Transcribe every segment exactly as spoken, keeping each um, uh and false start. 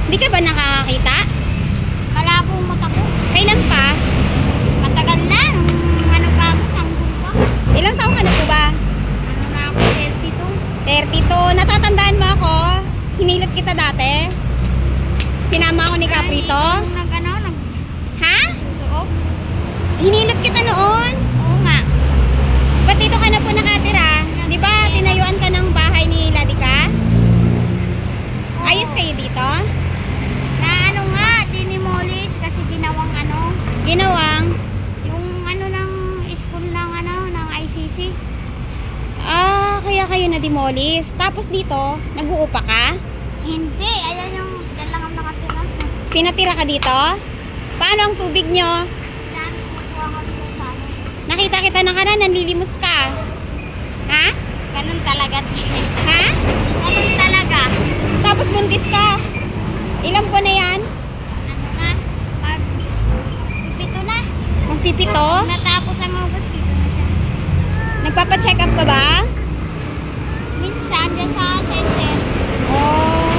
Hindi ka ba nakakakita? Malabo ang mata ko. Kailan pa? Matagal na. Nung ano pa ako, sanggol pa. Ilang taong ka na po ba? Ano na ako, thirty-two. thirty-two. Natatandaan mo ako? Hinilot kita dati? Sinama ako ni Caprito? Yung nag ano, nag Ha? susuok. Hinilot kita noon? Oo nga. Ba't dito ka na po nakatira? Di ba tinayuan ka ng bahay ni Ladika? Ayos kayo dito? Na ano nga, dinimolis kasi ginawang ano, Ginawang? yung ano ng school ng ano, ng I C C. Ah, kaya kayo na-demolis. Tapos dito, nag-uupa ka? Hindi, ayan yung dyan lang ang nakatira. Pinatira ka dito? Paano ang tubig nyo? Dami kukuha ko dito sa ano. Nakita kita na ka na, nanlilimos ka. Ha? Ganun talaga. Ha? Ganun talaga. Tapos buntis ka. Ilang buwan na yan? Ano nga, pag pipito na. Magpipito? Natapos ang August, dito na siya. Nagpapacheck up ka ba? Minsan, dyan sa center. Oh.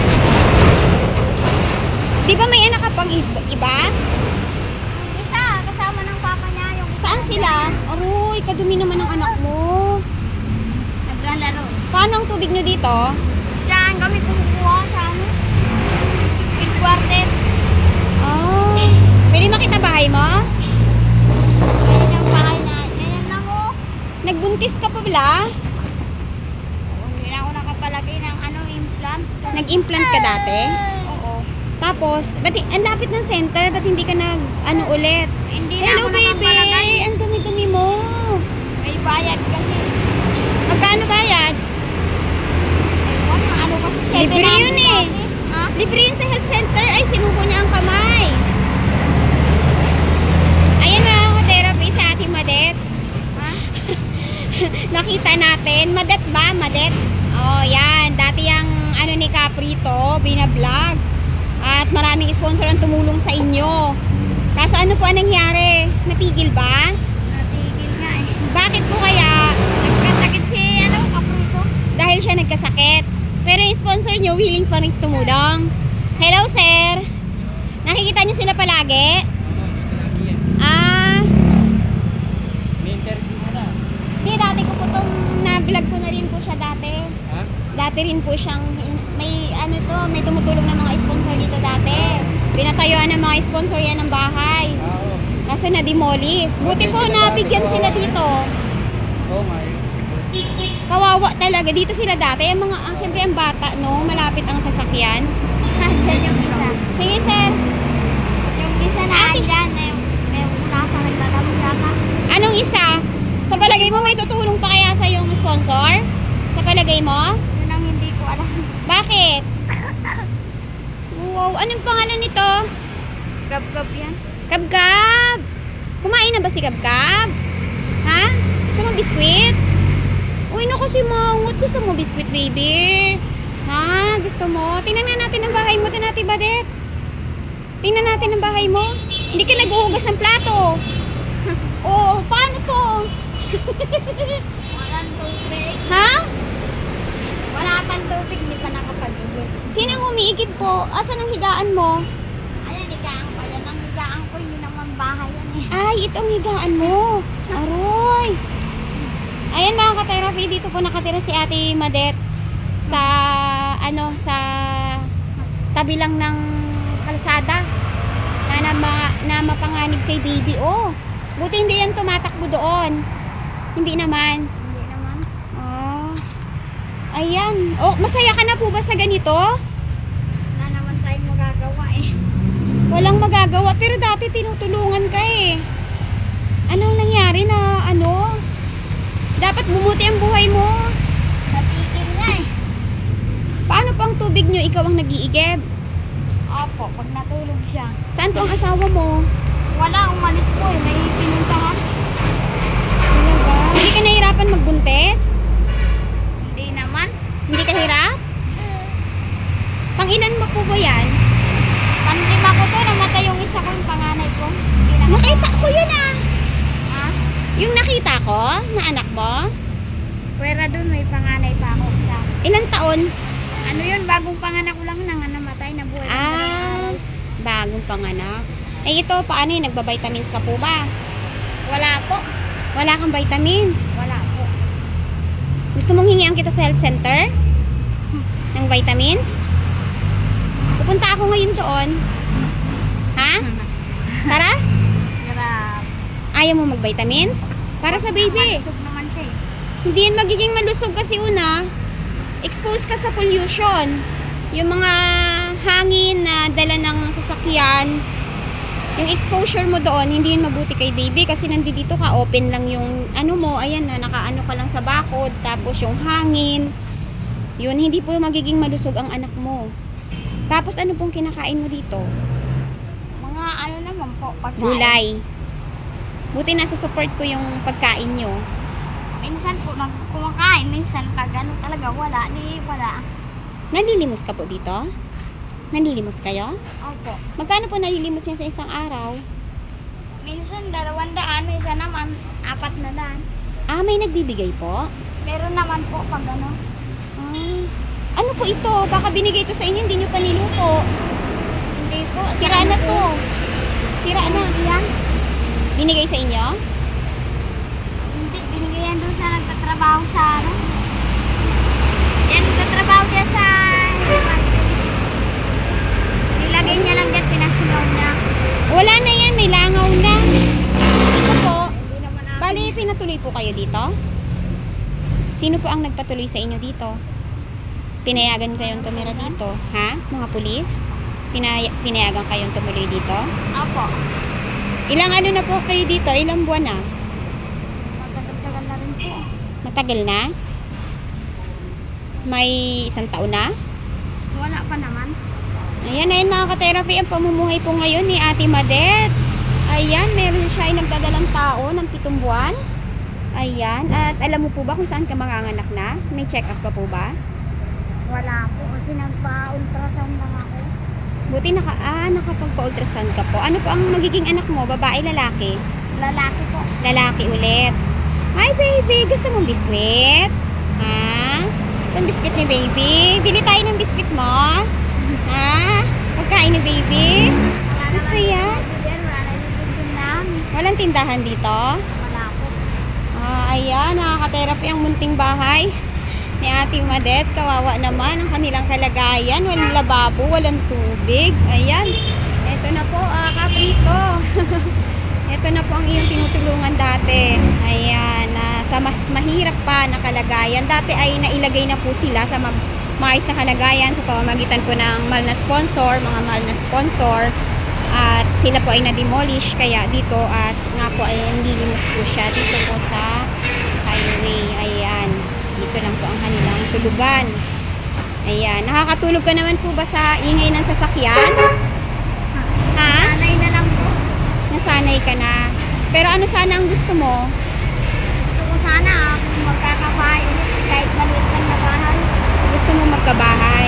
Di ba may anak ka pang iba? iba? Isa, kasama ng papa niya. Yung isa Saan sila? Aroy, kadumi naman ng anak mo. naglalaro. Paano ang tubig nyo dito? Diyan kami kumukuha sa ano, big quarters. Oh. Pwede makita bahay mo? Ayan ang bahay na. Ayan lang oh. Nagbuntis ka pa pala? Hindi na ako nakapalagay ng ano, implant. Nag-implant ka dati? Oo. Tapos, ba't ang lapit ng center? Ba't hindi ka nag, ano ulit? Hindi na Hello ako baby! nakapalagay. Ang dumi-dumi mo. May bayad kasi. Magkano bayad? Ewan, ano kasi Libre seven hundred yun eh. kasi. Ha? Libre yun sa health center. Ay, sinubo niya ang kamay. Ayan mga ka-therapy sa ating Madet. Ha? Nakita natin. Madet ba? Madet? Oh, yan. Dati yung ano ni Caprito, binablog. At maraming sponsor ang tumulong sa inyo. Kaso ano po ang nangyari? Natigil ba? Natigil nga eh. Bakit po kaya? Nagkasakit si ano, Caprito. Dahil siya nagkasakit. Pero yung sponsor nyo, willing pa rin tumulong. Hello, sir. Nakikita nyo sila palagi? Ah, May interview mo na. hindi, dati ko po itong na-vlog ko na rin po siya dati. Ha? Dati rin po siyang, may ano to, may tumutulong ng mga sponsor dito dati. Pinatayuan ng mga sponsor yan ng bahay. Oo. Kaso na-demolis. Buti po nabigyan sila dito. Oo nga eh. Kawawa talaga. Dito sila dati. Ang mga, ah, syempre ang bata, no? Malapit ang sasakyan. Diyan yung isa. Sige, sir. Yung isa na andyan, na yung, na yung nasa nagtatamdama. Anong isa? Sa palagay mo, may tutulong pa kaya sa yung sponsor? Sa palagay mo? Yun ang hindi ko alam. Bakit? Wow, anong pangalan nito? Gab-gab yan. Kabkab! Kumain na ba si Kabkab? Ha? Gusto mo biskwit? Uy, naku si Mangot. Gusto mo biskwit, baby? Ha? Gusto mo? Tingnan na natin ang bahay mo, Tinati Badet. Tingnan natin ang bahay mo. Hindi ka naghuhugas ng plato. Oo, paano to? Walang tubig. Ha? Wala pang tubig, hindi pa nakapag-igil. Sinang umiigib po? Asan ang higaan mo? Ayan, higaan ko. Yan ang higaan ko. Yun naman bahay yan eh. Ay, itong higaan mo. Aroy. Ayan mga ka-therapy, dito po nakatira si Ate Madet sa ano sa tabi lang ng kalsada na, na, na mapanganib kay baby. Oh, buti hindi yan tumatakbo doon. Hindi naman. Hindi naman. Oh. Ayan. Oh, masaya ka na po ba sa ganito? Wala naman tayong magagawa eh. Walang magagawa pero dati tinutulungan ka eh. Anong nangyari na ano? Dapat bumuti ang buhay mo. Natigil nga eh. Paano po ang tubig nyo? Ikaw ang nag-iigib. Opo, pag natulog siya. Saan po ang asawa mo? Wala, umalis po eh. May pinuntahan. Talaga? Hindi ka nahirapan magbuntes? Hindi naman. Hindi ka hirap? Pang ilan mo po ba yan? Panlima ko to, namatay yung isa ko, yung panganay ko. Hindi na Nakita ko yun ah. Ha? Yung nakita ko na anak mo? Pwera dun, may panganay pa ako isa. Ilang taon? Ano yun, bagong panganak ko lang nang namatay na buhay. Ah, bagong panganak. Eh ito, paano yun? Nagbabitamins ka po ba? Wala po. Wala kang vitamins. Wala po. Gusto mong hingian kita sa health center? Ng vitamins? Pupunta ako ngayon doon. Ha? Tara? Grabe. Ayaw mo mag-vitamins? Para sa baby. Malusog naman siya eh. Hindi yan magiging malusog kasi una, exposed ka sa pollution. Yung mga hangin na dala ng sasakyan, yung exposure mo doon, hindi yun mabuti kay baby kasi nandito ka, open lang yung ano mo, ayan na, nakaano ka lang sa bakod, tapos yung hangin, yun, hindi po magiging malusog ang anak mo. Tapos ano pong kinakain mo dito? Mga ano naman po, pagkain. Gulay. Buti na support ko yung pagkain nyo. Minsan po nagkumakain, minsan pag ano talaga wala, ni wala. Nalilimos ka po dito? Nalilimos kayo? Opo. Magkano po nalilimos nyo sa isang araw? Minsan dalawang daan, minsan naman apat na daan. Ah, may nagbibigay po? Meron naman po pag ano. Ah, ano po ito? Baka binigay ito sa inyo, hindi nyo pa niluto. Hindi po. Sira na to. Sira na. Yan. Binigay sa inyo? Hindi, binigyan doon sa nagtatrabaho sa ano. Yan, nagtatrabaho siya sa... Nilagay niya lang dyan, pinasigaw niya. Wala na yan, may langaw na. Ito po. Hindi naman ako. Bali, pinatuloy po kayo dito? Sino po ang nagpatuloy sa inyo dito? Pinayagan kayong tumira dito? Ha? Mga pulis? Pinay pinayagan kayong tumuloy dito? Opo. Ilang ano na po kayo dito? Ilang buwan na? Matagal-tagal na rin po. Matagal na? May isang taon na? Wala pa naman. Ayan, ayun mga ka-therapy, ang pamumuhay po ngayon ni Ate Madet. Ayan, meron siya ay nagdadalang tao ng pitong buwan. Ayan, at alam mo po ba kung saan ka manganganak na? May check-up ka po ba? Wala po kasi nagpa-ultrasound lang ako. Buti naka, ah, nakapagpa-ultrasound ka po. Ano po ang magiging anak mo? Babae, lalaki? Lalaki po. Lalaki ulit. Hi baby, gusto mong biskwit? Ha? Gusto mong biskwit ni baby? Bili tayo ng biskwit mo? Ha? Pagkain ni baby? Wala Gusto naman yan? bibigyan, wala na bibigyan. Walang tindahan dito? Wala po. Ah, ayan, nakaka-therapy ang munting bahay ni Ate Madet. Kawawa naman ang kanilang kalagayan. Walang lababo, walang tubig. Ayan. Ito na po, ah, kaprito. Ito na po ang iyong tinutulungan dati. Ayan, na sa mas mahirap pa na kalagayan. Dati ay nailagay na po sila sa mag maayos na kalagayan sa pamamagitan po ng mahal na sponsor, mga mahal na sponsor. At sila po ay na-demolish kaya dito at nga po ay nililimos po siya dito po sa highway. Ayan. Dito lang po ang kanilang tulugan. Ayan. Nakakatulog ka naman po ba sa ingay ng sasakyan? Ha? Sanay na lang po. Nasanay ka na. Pero ano sana ang gusto mo? Gusto ko sana kung magkakabahay ulit kahit maliit lang na bahay. Gusto mo magkabahay?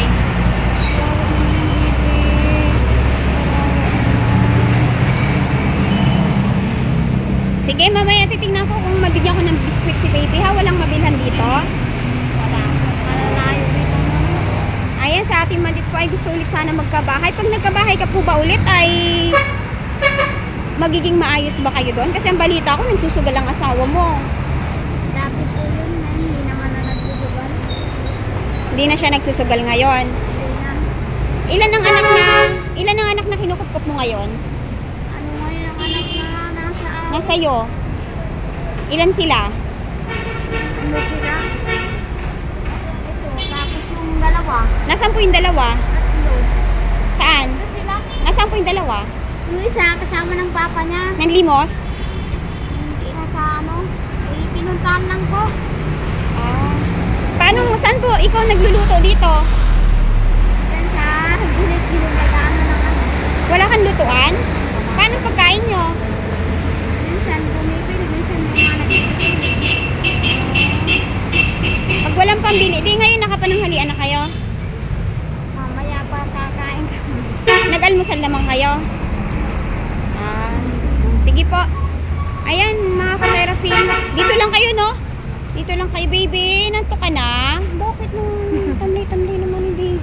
Sige, mamaya titignan ko kung mabigyan ko ng biscuit si baby ha. Walang mabilhan dito. Wala po. Malalayo dito. Ayan, sa ating Madit po ay gusto ulit sana magkabahay. Pag nagkabahay ka po ba ulit ay magiging maayos ba kayo doon? Kasi ang balita ko, nagsusugal ang asawa mo. Dati po yun na hindi naman na nagsusugal. Hindi na siya nagsusugal ngayon. Hindi na. Ilan ang anak na, ilan ang anak na kinukupkup mo ngayon? Ano ngayon ang anak na nasa Nasa iyo. Ilan sila? ano sila? Ito, tapos yung dalawa. Nasaan po yung dalawa? Tatlo. Saan? Ito sila. Nasaan po yung dalawa? Yung isa kasama ng papa niya. Nanlimos? Hindi na sa ano. Eh, pinuntahan lang po. Ah. Paano mo? Saan po ikaw nagluluto dito? Yan sa gilid-gilid na daan ng ano. Wala kang lutuan? Paano pagkain nyo? Minsan bumibili, minsan yung mga nagpipili. Pag walang pambili, di ngayon nakapananghalian na kayo? Mamaya pa kakain kami. Nag-almusal naman kayo? Ah, sige po. Ayan, mga ka-therapy. Dito lang kayo, no? Dito lang kayo, baby. Nanto ka na? Bakit nung tamlay-tamlay naman ni baby?